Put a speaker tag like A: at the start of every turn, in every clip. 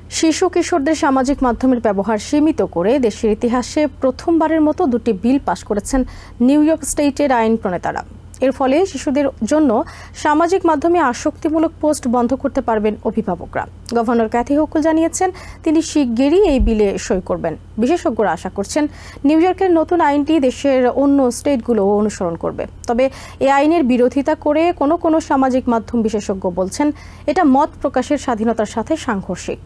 A: শিশু কিশোরদের সামাজিক মাধ্যমের ব্যবহার সীমিত করে দেশের ইতিহাসে প্রথমবারের মতো দুটি বিল পাশ করেছেন নিউ ইয়র্ক স্টেটের আইন প্রণেতারা। এর ফলে শিশুদের জন্য সামাজিক মাধ্যমে আসক্তিমূলক পোস্ট বন্ধ করতে পারবেন অভিভাবকরা। গভর্নর ক্যাথি হোকুল জানিয়েছেন তিনি শিগগিরই এই বিলে সই করবেন। বিশেষজ্ঞরা আশা করছেন নিউ ইয়র্কের নতুন আইনটি দেশের অন্য স্টেটগুলোও অনুসরণ করবে। তবে এই আইনের বিরোধিতা করে কোনো সামাজিক মাধ্যম বিশেষজ্ঞ বলছেন এটা মত প্রকাশের স্বাধীনতার সাথে সাংঘর্ষিক।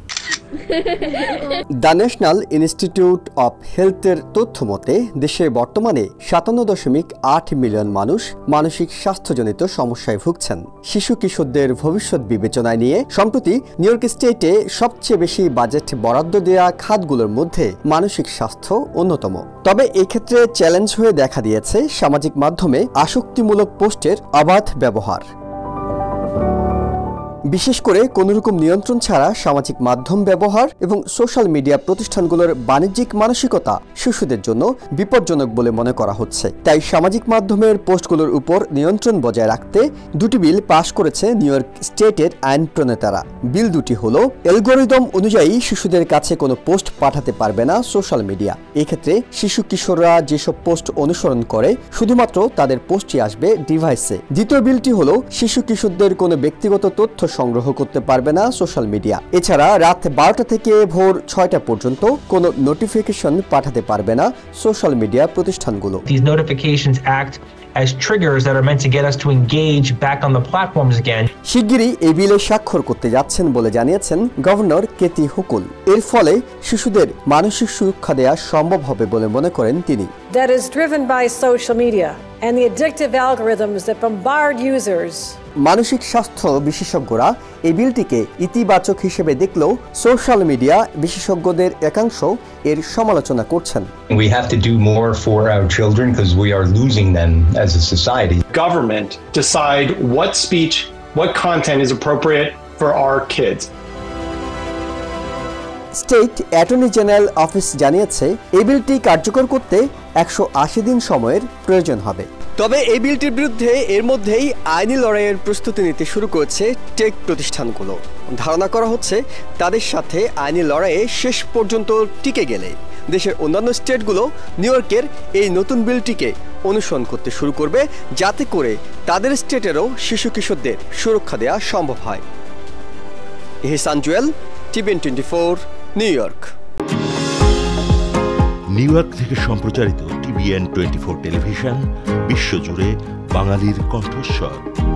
B: দ্য ন্যাশনাল ইনস্টিটিউট অব হেলথের তথ্য মতে দেশে বর্তমানে ৫৭.৮ মিলিয়ন মানুষ মানসিক স্বাস্থ্যজনিত সমস্যায় ভুগছেন। শিশু কিশোরদের ভবিষ্যৎ বিবেচনায় নিয়ে সম্প্রতি নিউ ইয়র্ক স্টেটে সবচেয়ে বেশি বাজেট বরাদ্দ দেওয়া খাতগুলোর মধ্যে মানসিক স্বাস্থ্য অন্যতম। তবে এক্ষেত্রে চ্যালেঞ্জ হয়ে দেখা দিয়েছে সামাজিক মাধ্যমে আসক্তিমূলক পোস্টের অবাধ ব্যবহার। বিশেষ করে কোনোরকম নিয়ন্ত্রণ ছাড়া সামাজিক মাধ্যম ব্যবহার এবং সোশ্যাল মিডিয়া প্রতিষ্ঠানগুলোর বাণিজ্যিক মানসিকতা শিশুদের জন্য বিপজ্জনক বলে মনে করা হচ্ছে। তাই সামাজিক মাধ্যমের পোস্টগুলোর উপর নিয়ন্ত্রণ বজায় রাখতে দুটি বিল পাশ করেছে নিউ ইয়র্ক স্টেটের আইন প্রণেতারা। বিল দুটি হলো, অ্যালগরিদম অনুযায়ী শিশুদের কাছে কোনো পোস্ট পাঠাতে পারবে না সোশ্যাল মিডিয়া। এক্ষেত্রে শিশু কিশোররা যেসব পোস্ট অনুসরণ করে শুধুমাত্র তাদের পোস্টই আসবে ডিভাইসে। দ্বিতীয় বিলটি হলো, শিশু কিশোরদের কোনো ব্যক্তিগত তথ্য সংগ্রহ করতে পারবে না সোশ্যাল মিডিয়া। এছাড়া রাত ১২টা থেকে ভোর ৬টা পর্যন্ত কোনো নোটিফিকেশন পাঠাতে পারবে না সোশ্যাল মিডিয়া প্রতিষ্ঠানগুলো।
C: These notifications act as triggers that are meant to get us to engage back on the platforms again.
B: শিগগিরই এই বিলে স্বাক্ষর করতে যাচ্ছেন বলে জানিয়েছেন গভর্নর ক্যাথি হোকুল। এর ফলে শিশুদের মানসিক সুরক্ষা দেওয়া সম্ভব হবে বলে মনে করেন তিনি।
D: That is driven by social media and the addictive algorithms that bombard users.
B: মানসিক স্বাস্থ্য বিশেষজ্ঞরা এই বিলটিকে ইতিবাচক হিসেবে দেখলেও সোশ্যাল মিডিয়া বিশেষজ্ঞদের একাংশ এর সমালোচনা করছেন।
E: We have to do more for our children because we are losing them as a society.
F: Government decide what speech, what content is appropriate for our kids.
B: State attorney general office জানিয়েছে এই বিলটি কার্যকর করতে ১৮০ দিন সময়ের প্রয়োজন হবে। তবে এই বিলটির বিরুদ্ধে এর মধ্যেই আইনি লড়াইয়ের প্রস্তুতি নিতে শুরু করেছে টেক প্রতিষ্ঠানগুলো। ধারণা করা হচ্ছে তাদের সাথে আইনি লড়াইয়ে শেষ পর্যন্ত টিকে গেলে দেশের অন্যান্য স্টেটগুলো নিউ ইয়র্কের এই নতুন বিলটিকে অনুসরণ করতে শুরু করবে, যাতে করে তাদের স্টেটেরও শিশু কিশোরদের সুরক্ষা দেওয়া সম্ভব হয়। Ehsan Juel, TVN 24, New York.
G: New York থেকে সম্প্রচারিত টিভিএন 24 টেলিভিশন বিশ্বজুড়ে বাঙালির কণ্ঠস্বর।